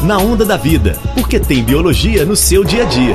Na Onda da Vida, porque tem biologia no seu dia a dia.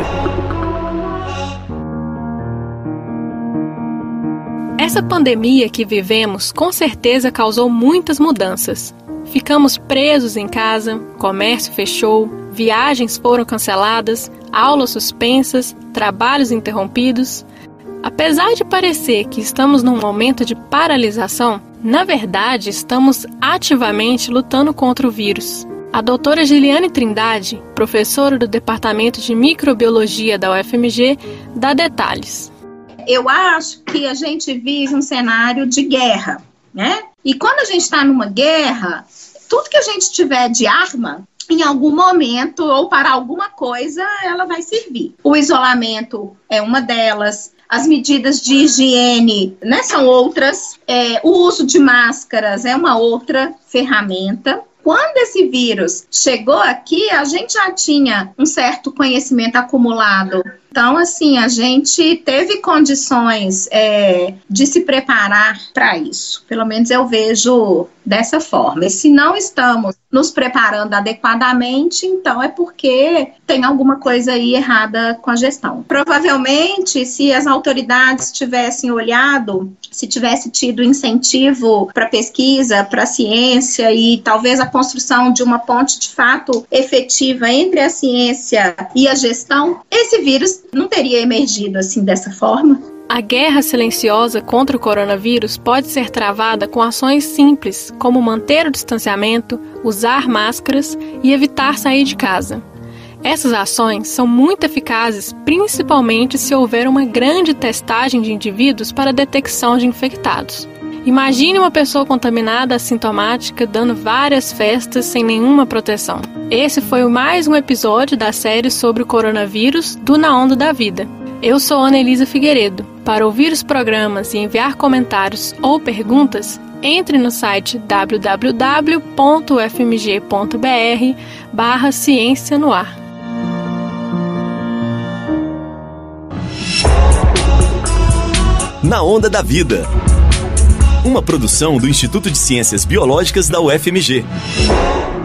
Essa pandemia que vivemos com certeza causou muitas mudanças. Ficamos presos em casa, comércio fechou, viagens foram canceladas, aulas suspensas, trabalhos interrompidos. Apesar de parecer que estamos num momento de paralisação, na verdade estamos ativamente lutando contra o vírus. A doutora Giliane Trindade, professora do Departamento de Microbiologia da UFMG, dá detalhes. Eu acho que a gente vive um cenário de guerra, né? E quando a gente está numa guerra, tudo que a gente tiver de arma, em algum momento ou para alguma coisa, ela vai servir. O isolamento é uma delas. As medidas de higiene, né, são outras. O uso de máscaras é uma outra ferramenta. Quando esse vírus chegou aqui, a gente já tinha um certo conhecimento acumulado. Então, assim, a gente teve condições de se preparar para isso. Pelo menos eu vejo dessa forma. E se não estamos nos preparando adequadamente, então é porque tem alguma coisa aí errada com a gestão. Provavelmente, se as autoridades tivessem olhado, se tivesse tido incentivo para pesquisa, para ciência e talvez a construção de uma ponte de fato efetiva entre a ciência e a gestão, esse vírus não teria emergido assim dessa forma. A guerra silenciosa contra o coronavírus pode ser travada com ações simples, como manter o distanciamento, usar máscaras e evitar sair de casa. Essas ações são muito eficazes, principalmente se houver uma grande testagem de indivíduos para a detecção de infectados. Imagine uma pessoa contaminada assintomática dando várias festas sem nenhuma proteção. Esse foi mais um episódio da série sobre o coronavírus do Na Onda da Vida. Eu sou Ana Elisa Figueiredo. Para ouvir os programas e enviar comentários ou perguntas, entre no site www.ufmg.br/ciência no ar. Na Onda da Vida. Uma produção do Instituto de Ciências Biológicas da UFMG.